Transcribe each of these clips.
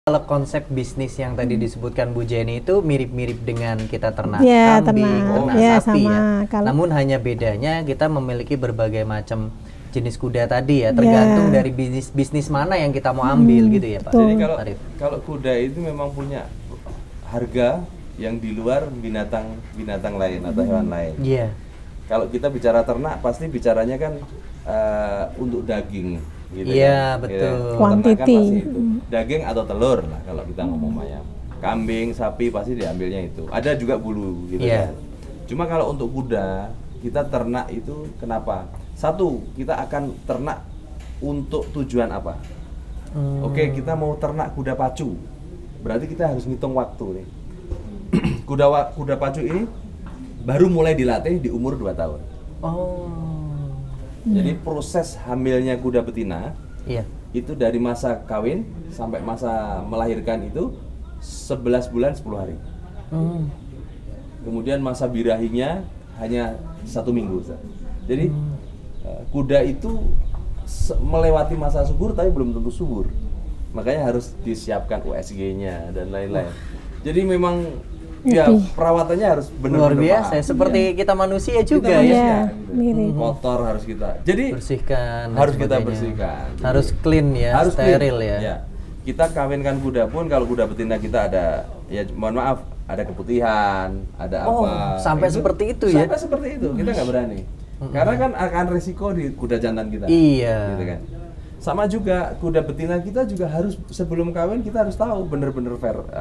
Kalau konsep bisnis yang tadi disebutkan Bu Jenny itu mirip-mirip dengan kita ternak Ya, kambing, ternak. ternak Ya, sapi sama. ya. Kalau- Namun hanya bedanya kita memiliki berbagai macam jenis kuda tadi ya, tergantung dari bisnis mana yang kita mau ambil gitu ya Pak. betul. Jadi Arif. kalau kuda itu memang punya harga yang di luar binatang lain atau hewan lain. Iya. Kalau kita bicara ternak pasti bicaranya kan untuk daging gitu. Iya, kan. betul. Ternak kan Quantity. pasti itu. Daging atau telur lah kalau kita ngomong ayam. Kambing, sapi pasti diambilnya itu. Ada juga bulu gitu Iya. kan. Cuma kalau untuk kuda, kita ternak itu kenapa? Satu, kita akan ternak untuk tujuan apa? Oke, kita mau ternak kuda pacu. Berarti kita harus ngitung waktu nih. Kuda pacu ini baru mulai dilatih di umur 2 tahun. Oh. Jadi proses hamilnya kuda betina Iya. itu dari masa kawin sampai masa melahirkan itu 11 bulan 10 hari. Kemudian masa birahinya hanya 1 minggu. Ustaz. Jadi kuda itu melewati masa subur tapi belum tentu subur. Makanya harus disiapkan USG-nya dan lain-lain. Jadi memang ya perawatannya harus benar-benar Luar biasa, paham. seperti kita manusia juga Kita ya. manusia, Ya, gitu. mirip. Kotor harus kita. Jadi Bersihkan. dan harus kita sebagainya. bersihkan. Harus clean ya, Harus steril clean. ya. Kita kawinkan kuda pun kalau kuda betina kita ada ya mohon maaf ada keputihan, ada Oh, apa. sampai seperti itu ya? Sampai seperti itu. Kita nggak berani. Karena kan akan resiko di kuda jantan kita. Iya. Gitu kan. Sama juga kuda betina kita juga harus sebelum kawin kita harus tahu bener-bener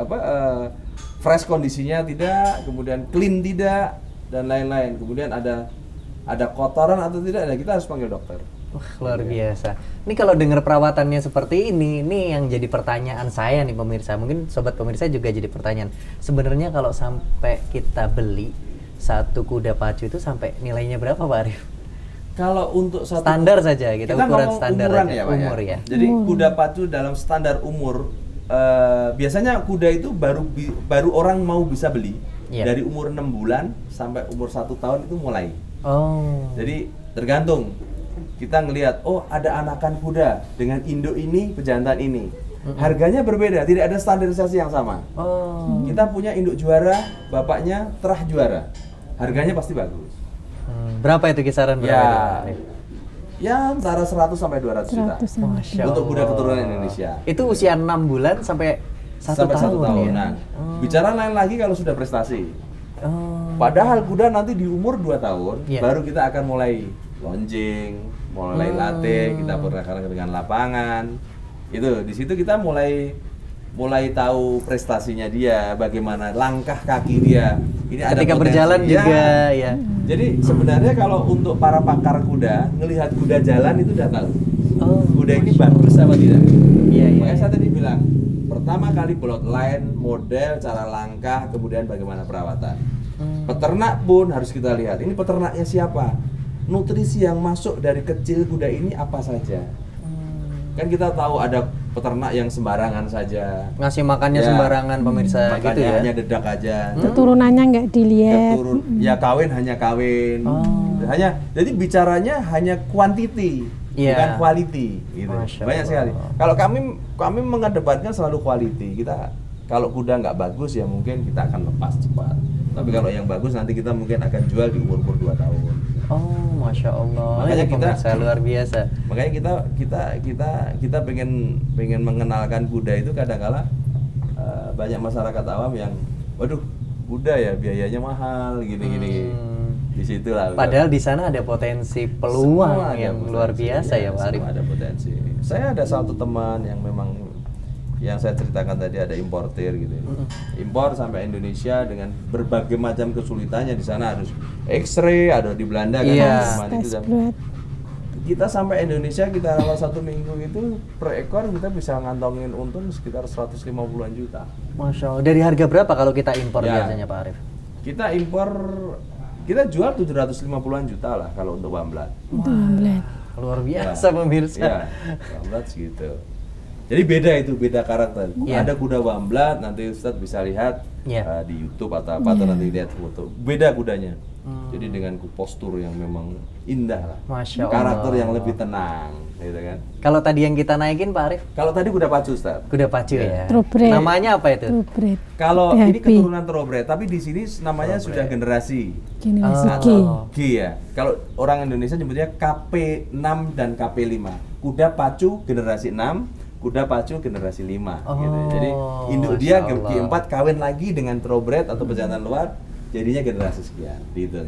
fresh kondisinya tidak, kemudian clean tidak dan lain-lain. Kemudian ada kotoran atau tidak, ya kita harus panggil dokter. Wah, luar biasa. Ini kalau dengar perawatannya seperti ini yang jadi pertanyaan saya nih pemirsa. Mungkin sobat pemirsa juga jadi pertanyaan. Sebenarnya kalau sampai kita beli satu kuda pacu itu sampai nilainya berapa Pak Arif? Kalau untuk satu Standar saja kita ukuran ngomong standar umuran aja, ya, Pak, umur ya. Jadi kuda pacu dalam standar umur biasanya kuda itu baru orang mau bisa beli dari umur 6 bulan sampai umur 1 tahun itu mulai. Oh. Jadi tergantung kita ngelihat, oh ada anakan kuda dengan induk ini, pejantan ini. Harganya berbeda, tidak ada standarisasi yang sama. Oh. Kita punya induk juara, bapaknya terah juara. Harganya pasti bagus. Berapa itu kisaran berapa? itu, Pak Arif? Ya antara 100 sampai 200 juta. 100 sama. Masya Untuk kuda Allah. keturunan Indonesia. Itu usia 6 bulan sampai 1 Sampai 1 tahun, tahun. ya? Nah, bicara lain lagi kalau sudah prestasi. Oh. Padahal kuda nanti di umur 2 tahun Iya. baru kita akan mulai launching, mulai latih, kita bergerak dengan lapangan. Itu di situ kita mulai tahu prestasinya dia, bagaimana langkah kaki dia. Ini ada Ketika potensi. berjalan Ya. juga ya. Jadi sebenarnya kalau untuk para pakar kuda ngelihat kuda jalan itu udah tahu. Oh, Kuda ini bagus apa tidak? Iya, iya. Makanya saya tadi bilang pertama kali bloodline, model, cara langkah, kemudian bagaimana perawatan. Peternak pun harus kita lihat. Ini peternaknya siapa? Nutrisi yang masuk dari kecil kuda ini apa saja? Kan kita tahu ada peternak yang sembarangan saja. Ngasih makannya Ya, sembarangan pemirsa makannya gitu ya. hanya dedak aja. Keturunannya nggak dilihat. Ya kawin hanya kawin. Jadi bicaranya hanya quantity, Iya. bukan quality gitu. Masya Banyak Allah. sekali. Kalau kami mengedepankan selalu quality. Kita kalau kuda nggak bagus ya mungkin kita akan lepas cepat. Tapi kalau yang bagus nanti kita mungkin akan jual di umur 2 tahun. Oh, Masya Allah. Makanya Ini kita- pemirsa luar biasa. Makanya kita pengen mengenalkan kuda itu kadang-kala banyak masyarakat awam yang waduh kuda ya biayanya mahal gini. Di situ lah. Padahal di sana ada potensi peluang Semua ada yang potensi, luar biasa ya Pak Arif. semua ada potensi. Saya ada satu teman yang memang yang saya ceritakan tadi ada importer gitu. Impor sampai Indonesia dengan berbagai macam kesulitannya di sana harus X-ray, ada di Belanda kan. Iya. teman itu. Tes blood. Kita sampai Indonesia kita rawat 1 minggu itu per ekor kita bisa ngantongin untung sekitar 150-an juta. Masya Allah. Dari harga berapa kalau kita impor Ya. biasanya Pak Arif? Kita impor kita jual 750-an juta lah kalau untuk Wamblat. Itu blood. Luar biasa pemirsa. Iya, Wamblat segitu. Jadi beda karakter. Iya. Ada kuda wamblat, nanti Ustadz bisa lihat Iya. di YouTube atau apa, atau nanti lihat foto. Beda kudanya. Jadi dengan postur yang memang indah lah. Masya Allah. Karakter yang lebih tenang, gitu kan. Kalau tadi yang kita naikin Pak Arif, Kalau tadi kuda pacu, Ustadz. kuda pacu ya. Thoroughbred. Namanya apa itu? Thoroughbred. Kalau ini Happy. keturunan thoroughbred, tapi di sini namanya sudah generasi Generasi G. Oh. G ya. Kalau orang Indonesia nyebutnya KP6 dan KP5. Kuda pacu generasi 6, kuda pacu generasi 5 gitu. Jadi induk dia Masya Allah. G4 kawin lagi dengan thoroughbred atau pejantan luar, jadinya generasi sekian gitu.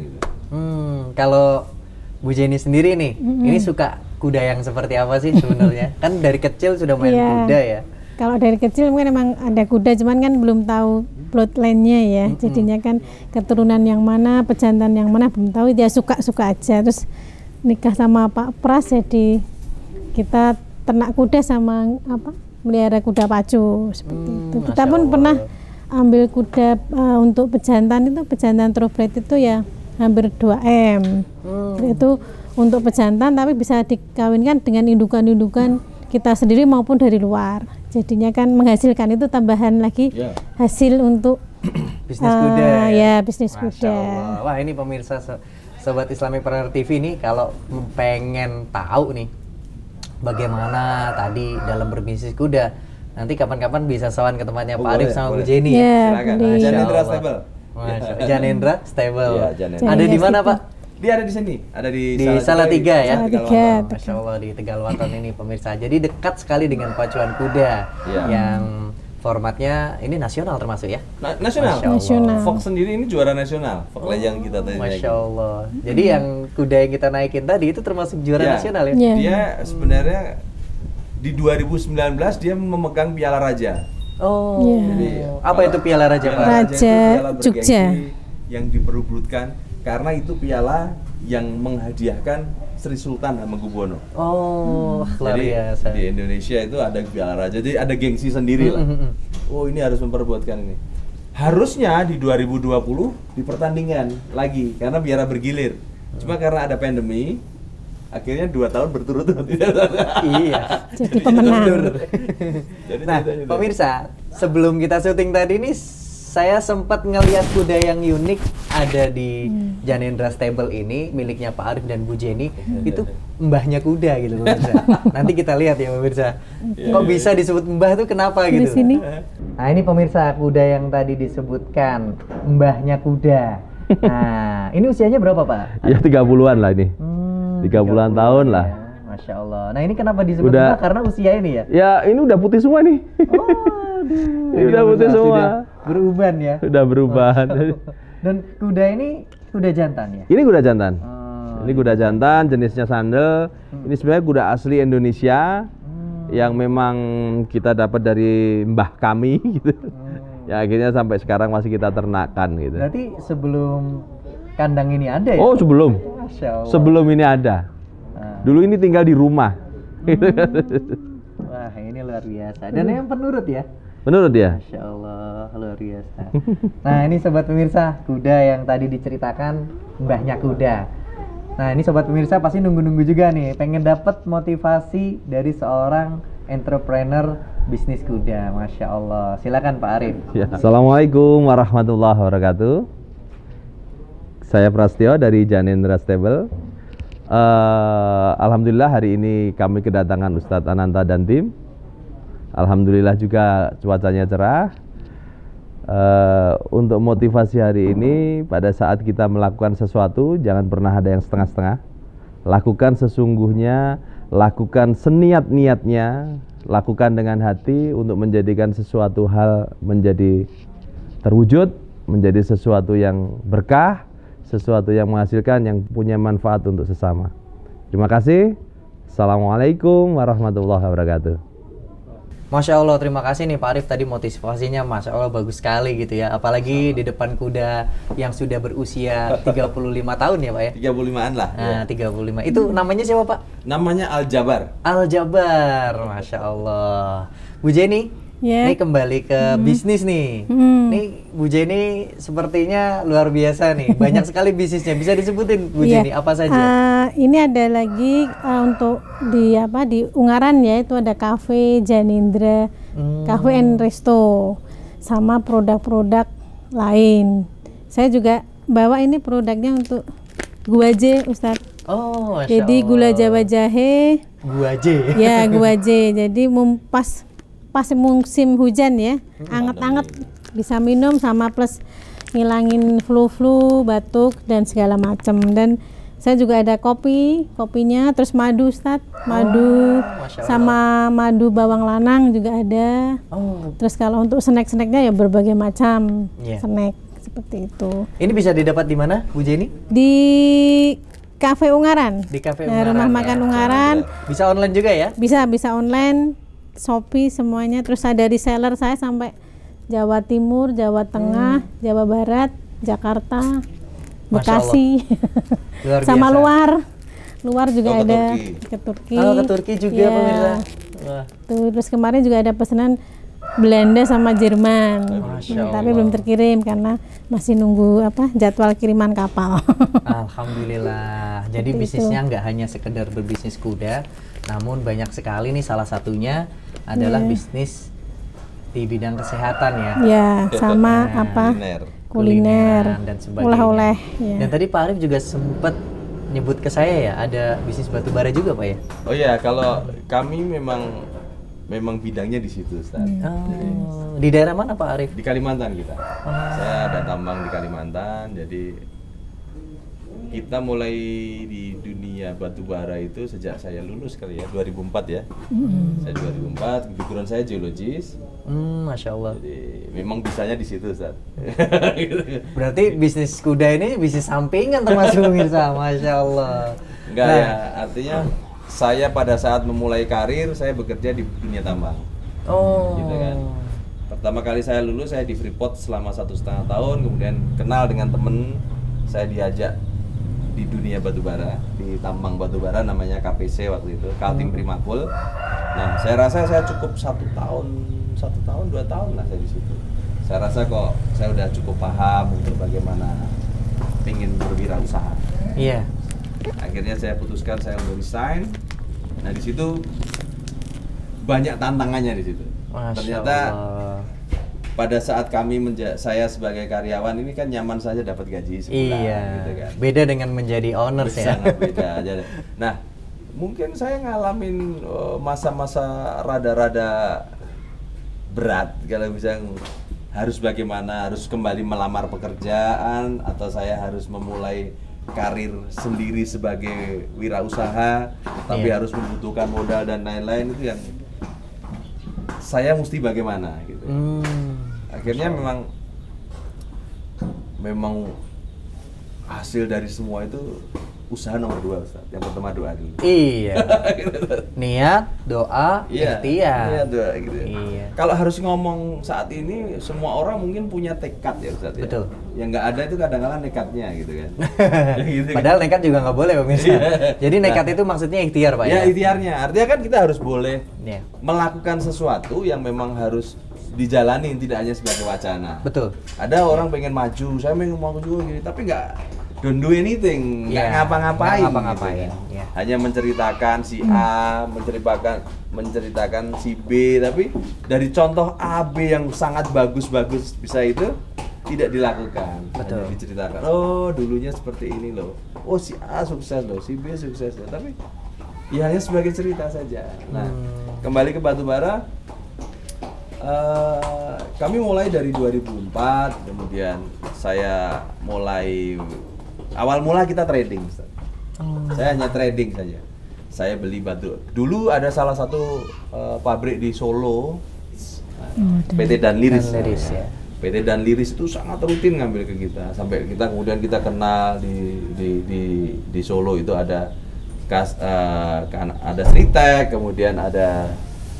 Kalau Bu Jenny sendiri nih, ini suka kuda yang seperti apa sih sebenarnya? Kan dari kecil sudah main Iya. kuda ya. Kalau dari kecil mungkin emang ada kuda, cuman kan belum tahu bloodline-nya ya. Jadinya kan keturunan yang mana, pejantan yang mana belum tahu. Dia suka-suka aja. Terus nikah sama Pak Pras, jadi kita ternak kuda sama melihara kuda pacu seperti itu. Kita Masya pun Allah. pernah ambil kuda untuk pejantan itu, pejantan thoroughbred itu ya hampir 2M. Itu untuk pejantan, tapi bisa dikawinkan dengan indukan-indukan kita sendiri maupun dari luar. Jadinya kan menghasilkan itu tambahan lagi Ya. hasil untuk Bisnis kuda ya bisnis Masya kuda. Allah. Wah, ini pemirsa Sobat Islamipreneur TV nih, kalau pengen tahu nih bagaimana tadi dalam berbisnis kuda, nanti kapan-kapan bisa sowan ke tempatnya Oh, Pak Arif boleh, sama Bu boleh. Jenny. Ya, Silakan. boleh. Janendra Allah. Stable. Janendra Stable. Iya, Janendra. Ada di mana Pak? Dia ada di sini, ada di Di Salatiga ya? Salatiga. Masya Allah, di Tegalwaton ini pemirsa. Jadi dekat sekali dengan pacuan kuda Iya. yang formatnya ini nasional termasuk ya? Nasional. Masya Allah. Nasional. Fox sendiri ini juara nasional. Fox yang kita tadi Masya naikin. Allah. Jadi yang kuda yang kita naikin tadi itu termasuk juara Ya, nasional ya? Iya. Dia sebenarnya di 2019 dia memegang Piala Raja. Oh. Iya. Jadi Apa itu Piala Raja Pak? Raja itu piala bergengsi Jogja. yang diperebutkan karena itu piala yang menghadiahkan Sri Sultan Hamengkubuwono. Oh, luar Jadi biasa. di Indonesia itu ada Piala Raja, jadi ada gengsi sendiri lah. Oh, ini harus memperebutkan ini. Harusnya di 2020 dipertandingkan lagi karena biara bergilir. Cuma karena ada pandemi, akhirnya 2 tahun berturut-turut tidak ada. Iya. Jadi pemenang. Jadi Nah, ceritanya itu. pemirsa, sebelum kita syuting tadi nih, saya sempat ngelihat kuda yang unik ada di Janendra Stable ini, miliknya Pak Arif dan Bu Jenny. Itu mbahnya kuda gitu pemirsa. Nanti kita lihat ya pemirsa. Kok bisa disebut mbah itu kenapa Di gitu? sini. Nah ini pemirsa kuda yang tadi disebutkan mbahnya kuda. Nah ini usianya berapa Pak? Ya 30-an lah ini. 30-an tahun lah. Ya, Masya Allah. Nah ini kenapa disebut Udah- mbah? Karena usia ini ya? Ya ini udah putih semua nih. Ini udah putih pemirsa, semua. sudah beruban ya. Udah berubah. Dan kuda ini kuda jantan ya? Ini kuda jantan. Oh, Ini kuda jantan, jenisnya sandal. Ini sebenarnya kuda asli Indonesia yang memang kita dapat dari mbah kami gitu. Ya akhirnya sampai sekarang masih kita ternakan gitu. Berarti sebelum kandang ini ada ya? Oh sebelum, Masya Allah. sebelum ini ada. Nah, Dulu ini tinggal di rumah. wah ini luar biasa. Dan yang penurut ya? Menurut dia. Masya Allah, luar biasa. Nah ini sobat pemirsa, kuda yang tadi diceritakan mbahnya kuda. Nah ini sobat pemirsa pasti nunggu-nunggu juga nih, pengen dapat motivasi dari seorang entrepreneur bisnis kuda. Masya Allah, silakan Pak Arif. Ya. Assalamualaikum warahmatullahi wabarakatuh. Saya Prastio dari Janendra Stable. Alhamdulillah hari ini kami kedatangan Ustadz Ananta dan tim. Alhamdulillah juga cuacanya cerah. Untuk motivasi hari ini, pada saat kita melakukan sesuatu, jangan pernah ada yang setengah-setengah. Lakukan sesungguhnya, lakukan seniat-niatnya, lakukan dengan hati untuk menjadikan sesuatu hal menjadi terwujud, menjadi sesuatu yang berkah, sesuatu yang menghasilkan, yang punya manfaat untuk sesama. Terima kasih. Assalamualaikum warahmatullahi wabarakatuh. Masya Allah, terima kasih nih Pak Arif, tadi motivasinya Masya Allah bagus sekali gitu ya. Apalagi di depan kuda yang sudah berusia 35 tahun ya Pak ya? 35-an lah. Nah 35, itu namanya siapa Pak? Namanya Al Jabar. Al Jabar, Masya Allah. Bu Jenny, Ya. Ini kembali ke bisnis nih. Nih Bu Jenny sepertinya luar biasa nih. Banyak sekali bisnisnya. Bisa disebutin Bu Iya. Jenny apa saja? Ini ada lagi untuk di Ungaran ya, itu ada Cafe Janindra, Cafe and Resto, sama produk-produk lain. Saya juga bawa ini produknya untuk guaje, Ustadz. Oh, Masya Jadi gula Jawa jahe. Guaje. Ya, guaje. Jadi pas musim hujan ya, anget-anget bisa minum sama plus ngilangin flu-flu, batuk dan segala macam. Dan saya juga ada kopinya, terus madu Ustadz, madu Masya Allah. sama madu bawang lanang juga ada. Oh, Terus kalau untuk snack-snacknya ya berbagai macam Iya. snack seperti itu. ini bisa didapat di mana Bu Jenny? Di Cafe Ungaran. Di Cafe Nah, Ungaran rumah ya. makan Ungaran. Bisa online juga ya? Bisa online, Shopee semuanya. Terus ada reseller saya sampai Jawa Timur, Jawa Tengah, Jawa Barat, Jakarta, Masya Bekasi, Luar sama biasa. luar juga Oh, ke ada Turki. ke Turki. Oh, ke Turki juga Iya. pemirsa. Wah, Tuh, terus kemarin juga ada pesanan Belanda sama Jerman. Masya Tapi Allah. belum terkirim karena masih nunggu jadwal kiriman kapal. Alhamdulillah. Jadi Seperti bisnisnya nggak hanya sekedar berbisnis kuda, namun banyak sekali nih, salah satunya adalah bisnis di bidang kesehatan ya. Ya, sama Kuliner. kuliner, dan sebagainya. oleh-oleh. Ya. Dan tadi Pak Arif juga sempat nyebut ke saya ya, ada bisnis batu bara juga Pak ya? Oh ya, kalau kami memang bidangnya di situ, Ustaz. Oh, di daerah mana Pak Arif? Di Kalimantan kita. Saya ada tambang di Kalimantan, jadi kita mulai di dunia batu bara itu sejak saya lulus kali ya, 2004 ya. Saya 2004, background saya geologis. Masya Allah. Jadi memang bisanya di situ, Ustaz. Berarti bisnis kuda ini bisnis sampingan termasuk pemirsa, Masya Allah. Enggak Nah, ya, artinya saya pada saat memulai karir saya bekerja di dunia tambang. Oh. Gitu kan. Pertama kali saya lulus saya di Freeport selama 1,5 tahun, kemudian kenal dengan temen, saya diajak di dunia batubara, di tambang batubara namanya KPC waktu itu, Kaltim Primakul. Nah, saya rasa saya cukup 1 tahun, 2 tahun lah saya di situ. Saya rasa kok saya udah cukup paham untuk bagaimana ingin berwirausaha. Iya. Akhirnya saya putuskan saya untuk resign. Nah, di situ banyak tantangannya di situ. Masya Ternyata Allah. pada saat saya sebagai karyawan ini kan nyaman saja dapat gaji sebulan, Iya. gitu kan. Beda dengan menjadi owners ya. Sangat beda aja. Nah, mungkin saya ngalamin masa-masa rada-rada berat kalau bisa harus bagaimana, harus kembali melamar pekerjaan atau saya harus memulai karir sendiri sebagai wirausaha tapi Iya. harus membutuhkan modal dan lain-lain, itu yang saya mesti bagaimana gitu. Akhirnya memang hasil dari semua itu usaha nomor 2, Ustaz. Yang pertama doa dulu. Iya. Niat, doa, ikhtiar. Iya, doa gitu. Iya. Kalau harus ngomong saat ini semua orang mungkin punya tekad ya, Ustaz ya. Betul. Yang nggak ada itu kadang-kadang nekatnya gitu kan. Gitu kan. Padahal nekat juga nggak boleh pemirsa. Iya. Jadi nekat itu maksudnya ikhtiar Pak Ya, ya? ikhtiarnya. Artinya kan kita harus boleh Iya. melakukan sesuatu yang memang harus dijalani, tidak hanya sebagai wacana. Betul. Ada orang pengen maju, saya pengen maju gini, tapi nggak don't do anything, nggak Iya, ngapa-ngapain, nggak ngapa-ngapain, gitu kan. iya. Hanya menceritakan si A, menceritakan si B, tapi dari contoh A, B yang sangat bagus-bagus bisa itu tidak dilakukan. Betul. Hanya diceritakan, oh dulunya seperti ini loh, oh si A sukses loh, si B sukses loh, tapi ya hanya sebagai cerita saja. Nah, kembali ke batubara. Kami mulai dari 2004, kemudian saya mulai awal mula kita trading, Ustaz. Saya hanya trading saja. Saya beli batu. Dulu ada salah satu pabrik di Solo, PT Danliris. Danliris, ya. PT Danliris itu sangat rutin ngambil ke kita, sampai kita kemudian kita kenal di Solo itu ada ada Sritek, kemudian ada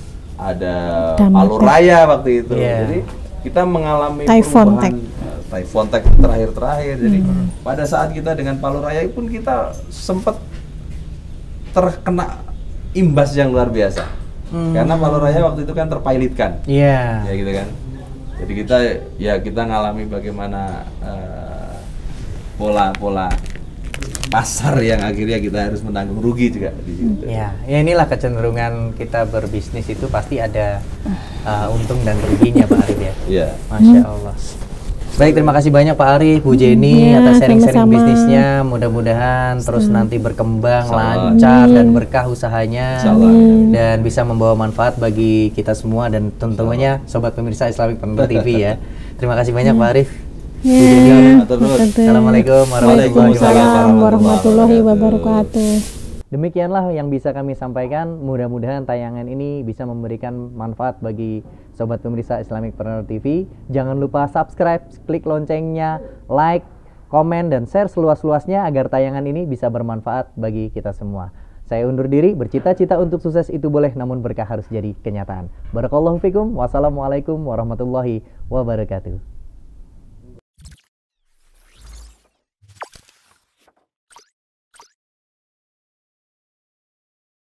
Palu Raya waktu itu. Yeah. Jadi kita mengalami Typhoon perubahan Typhoon Tech terakhir. Jadi pada saat kita dengan Palu Raya pun kita sempat terkena imbas yang luar biasa. Karena Paloraya waktu itu kan terpilotkan. Iya. Ya gitu kan. Jadi kita ngalami bagaimana pola-pola pasar yang akhirnya kita harus menanggung rugi juga di situ. Ya inilah kecenderungan kita berbisnis itu pasti ada untung dan ruginya Pak Arif ya. Iya. Masya Allah. Baik, terima kasih banyak Pak Arif, Bu Jenny Ya, atas sharing-sharing sama-sama. bisnisnya. Mudah-mudahan terus nanti berkembang, Insyaallah. lancar dan berkah usahanya, Insyaallah. dan bisa membawa manfaat bagi kita semua dan tentunya sobat pemirsa Islamic.Preneur TV ya. Terima kasih banyak Pak Arif. Ya, Matur nuwun. Assalamualaikum warahmatullahi Waalaikumsalam wabarakatuh. warahmatullahi wabarakatuh. Demikianlah yang bisa kami sampaikan. Mudah-mudahan tayangan ini bisa memberikan manfaat bagi sobat pemirsa Islamic.Preneur TV. Jangan lupa subscribe, klik loncengnya, like, komen, dan share seluas-luasnya agar tayangan ini bisa bermanfaat bagi kita semua. Saya undur diri, bercita-cita untuk sukses itu boleh, namun berkah harus jadi kenyataan. Barakallahu fikum, wassalamualaikum warahmatullahi wabarakatuh.